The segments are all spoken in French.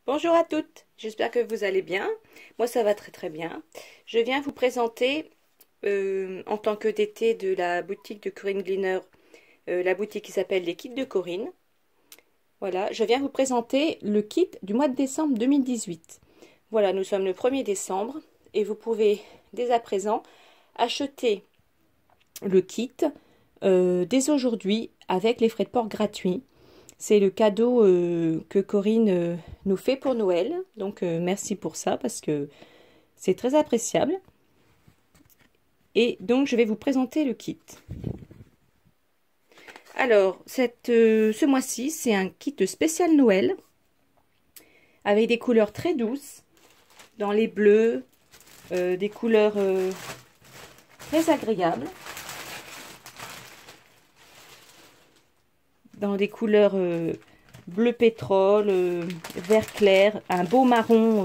Bonjour à toutes, j'espère que vous allez bien. Moi ça va très très bien. Je viens vous présenter en tant que DT de la boutique de Corinne Gleaner, la boutique qui s'appelle les kits de Corinne. Voilà, je viens vous présenter le kit du mois de décembre 2018. Voilà, nous sommes le 1er décembre et vous pouvez dès à présent acheter le kit dès aujourd'hui avec les frais de port gratuits. C'est le cadeau que Corinne nous fait pour Noël. Donc merci pour ça parce que c'est très appréciable. Et donc je vais vous présenter le kit. Alors ce mois-ci c'est un kit spécial Noël avec des couleurs très douces dans les bleus, des couleurs très agréables. Dans des couleurs bleu pétrole, vert clair, un beau marron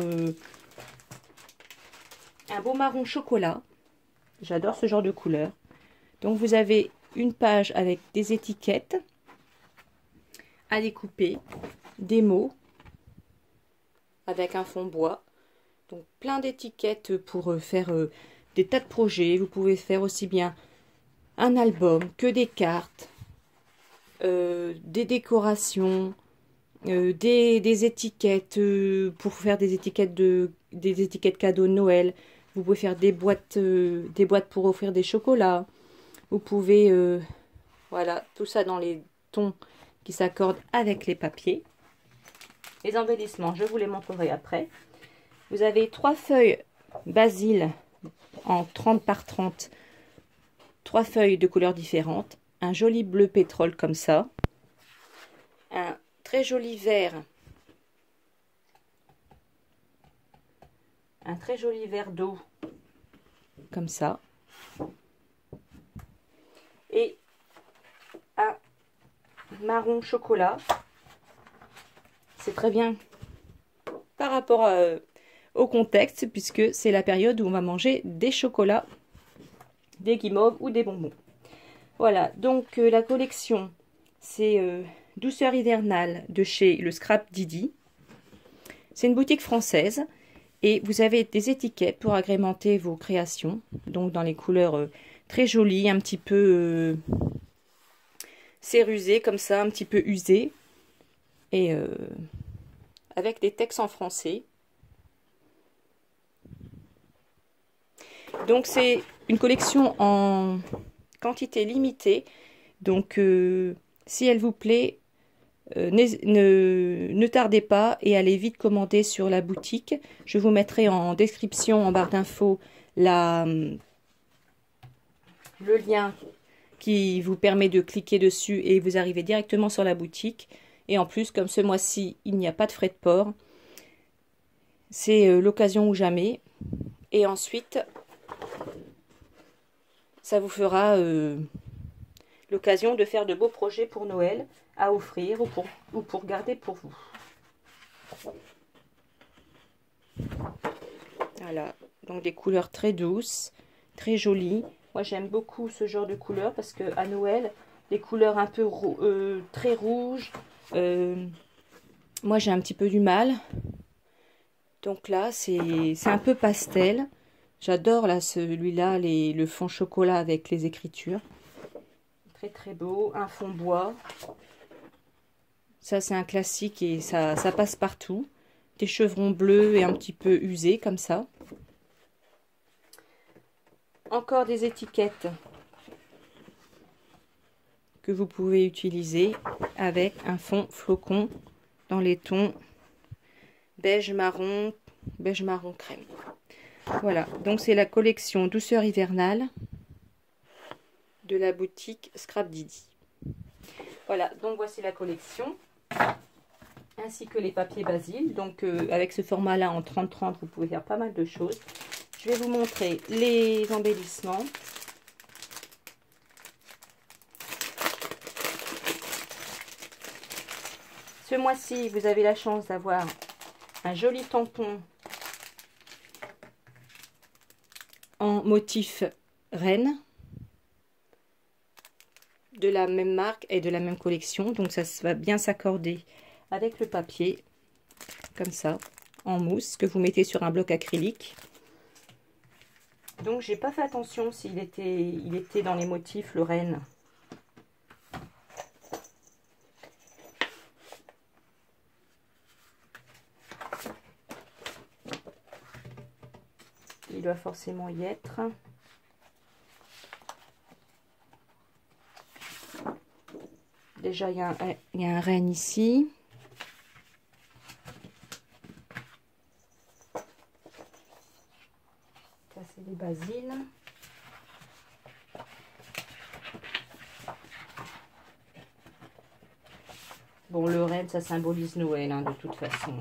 chocolat. J'adore ce genre de couleur. Donc vous avez une page avec des étiquettes à découper, des mots avec un fond bois. Donc plein d'étiquettes pour faire des tas de projets. Vous pouvez faire aussi bien un album que des cartes. Des décorations, des étiquettes pour faire des étiquettes cadeaux de Noël. Vous pouvez faire des boîtes pour offrir des chocolats. Vous pouvez voilà, tout ça dans les tons qui s'accordent avec les papiers. Les embellissements, je vous les montrerai après. Vous avez 3 feuilles basil en 30 par 30, 3 feuilles de couleurs différentes. Un joli bleu pétrole comme ça, un très joli vert, d'eau comme ça, et un marron chocolat. C'est très bien par rapport au contexte puisque c'est la période où on va manger des chocolats, des guimauves ou des bonbons. Voilà, donc la collection, c'est Douceur hivernale de chez le Scrap Didi. C'est une boutique française et vous avez des étiquettes pour agrémenter vos créations. Donc dans les couleurs très jolies, un petit peu cérusées comme ça, un petit peu usées. Et avec des textes en français. Donc c'est une collection en quantité limitée, donc si elle vous plaît, ne tardez pas et allez vite commander sur la boutique. Je vous mettrai en description, en barre d'infos, le lien qui vous permet de cliquer dessus et vous arrivez directement sur la boutique. Et en plus, comme ce mois-ci, il n'y a pas de frais de port, c'est l'occasion ou jamais. Et ensuite, ça vous fera l'occasion de faire de beaux projets pour Noël à offrir ou pour garder pour vous. Voilà, donc des couleurs très douces, très jolies. Moi j'aime beaucoup ce genre de couleurs parce que à Noël, les couleurs un peu très rouges, moi j'ai un petit peu du mal. Donc là c'est un peu pastel. J'adore là celui-là, le fond chocolat avec les écritures. Très très beau, un fond bois. Ça c'est un classique et ça passe partout. Des chevrons bleus et un petit peu usés comme ça. Encore des étiquettes que vous pouvez utiliser avec un fond flocon dans les tons beige marron crème. Voilà, donc c'est la collection Douceur hivernale de la boutique Scrap Didi. Voilà, donc voici la collection, ainsi que les papiers basil. Donc avec ce format-là en 30-30, vous pouvez faire pas mal de choses. Je vais vous montrer les embellissements. Ce mois-ci, vous avez la chance d'avoir un joli tampon en motif reine de la même marque et de la même collection, donc ça va bien s'accorder avec le papier. comme ça, en mousse, que vous mettez sur un bloc acrylique. Donc j'ai pas fait attention s'il était dans les motifs, le renne. Il doit forcément y être. Déjà, il y a un renne ici. Ça, c'est des basiles. Bon, le renne, ça symbolise Noël, hein, de toute façon.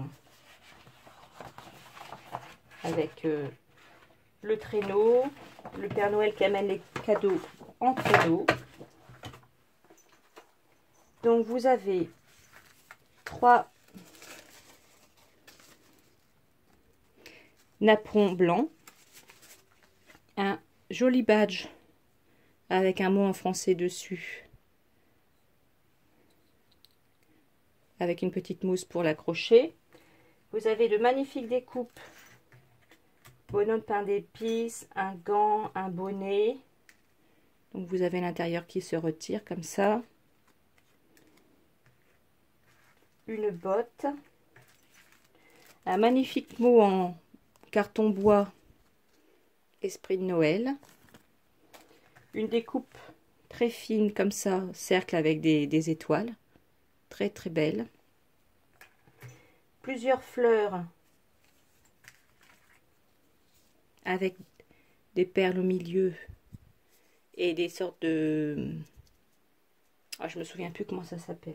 Avec le traîneau, le Père Noël qui amène les cadeaux en traîneau. Donc vous avez 3 napperons blancs, un joli badge avec un mot en français dessus, avec une petite mousse pour l'accrocher. Vous avez de magnifiques découpes, bonhomme pain d'épices, un gant, un bonnet. Donc vous avez l'intérieur qui se retire comme ça. Une botte, un magnifique mot en carton bois, esprit de Noël, une découpe très fine comme ça, cercle avec des étoiles, très très belle, plusieurs fleurs avec des perles au milieu et des sortes de... Ah, je me souviens plus comment ça s'appelle.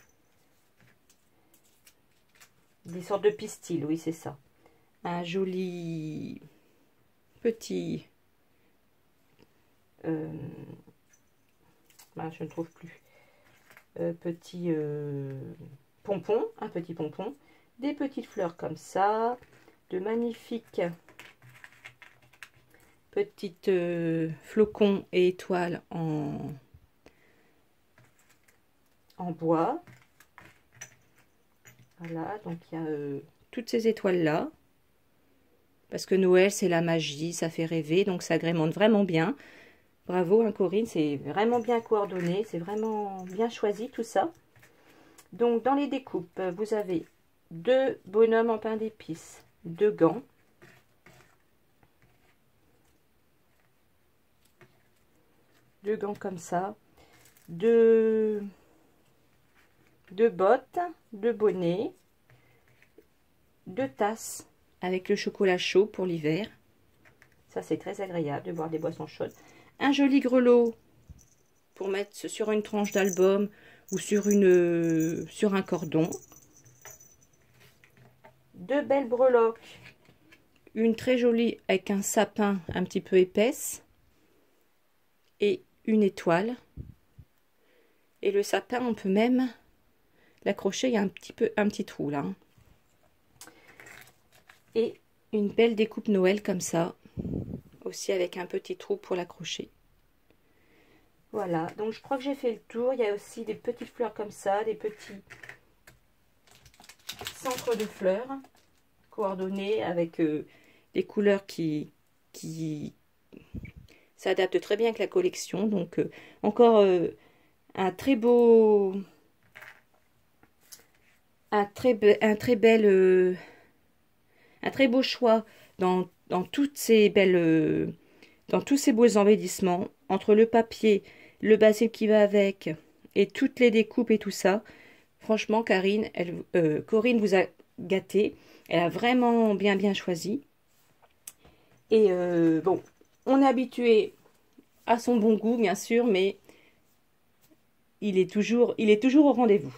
Des sortes de pistils, oui, c'est ça. Un joli petit... je ne trouve plus. Petit pompon, un petit pompon. Des petites fleurs comme ça. De magnifiques petites flocons et étoiles en bois. Voilà, donc il y a toutes ces étoiles-là. Parce que Noël, c'est la magie, ça fait rêver, donc ça agrémente vraiment bien. Bravo, hein, Corinne, c'est vraiment bien coordonné, c'est vraiment bien choisi tout ça. Donc, dans les découpes, vous avez 2 bonhommes en pain d'épices, 2 gants. Deux gants comme ça. 2 bottes, 2 bonnets, 2 tasses avec le chocolat chaud pour l'hiver. Ça, c'est très agréable de boire des boissons chaudes. Un joli grelot pour mettre sur une tranche d'album ou sur un cordon. 2 belles breloques. Une très jolie avec un sapin un petit peu épaisse. Et une étoile. Et le sapin, on peut même l'accrocher, il y a un petit trou là. Et une belle découpe Noël comme ça, aussi avec un petit trou pour l'accrocher. Voilà, donc je crois que j'ai fait le tour. Il y a aussi des petites fleurs comme ça, des petits centres de fleurs coordonnés avec des couleurs qui s'adaptent très bien avec la collection. Donc encore un très beau choix dans toutes ces belles dans tous ces beaux embellissements, entre le papier, le basil qui va avec et toutes les découpes et tout ça. Franchement, Corinne vous a gâté. Elle a vraiment bien choisi. Et bon, on est habitué à son bon goût, bien sûr, mais il est toujours au rendez-vous.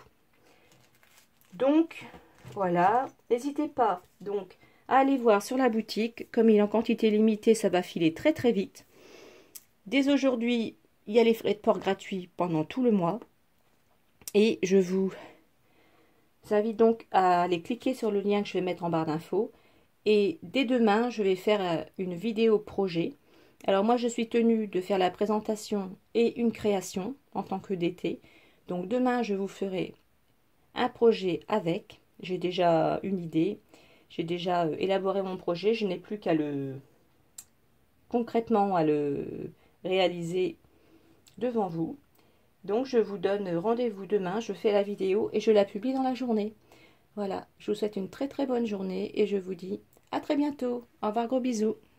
Donc, voilà. N'hésitez pas donc à aller voir sur la boutique. Comme il est en quantité limitée, ça va filer très très vite. Dès aujourd'hui, il y a les frais de port gratuits pendant tout le mois. Et je vous invite donc à aller cliquer sur le lien que je vais mettre en barre d'infos. Et dès demain, je vais faire une vidéo projet. Alors moi, je suis tenue de faire la présentation et une création en tant que DT. Donc demain, je vous ferai un projet avec. J'ai déjà une idée. J'ai déjà élaboré mon projet. Je n'ai plus qu'à concrètement à le réaliser devant vous. Donc je vous donne rendez-vous demain. Je fais la vidéo et je la publie dans la journée. Voilà, je vous souhaite une très très bonne journée et je vous dis à très bientôt. Au revoir, gros bisous.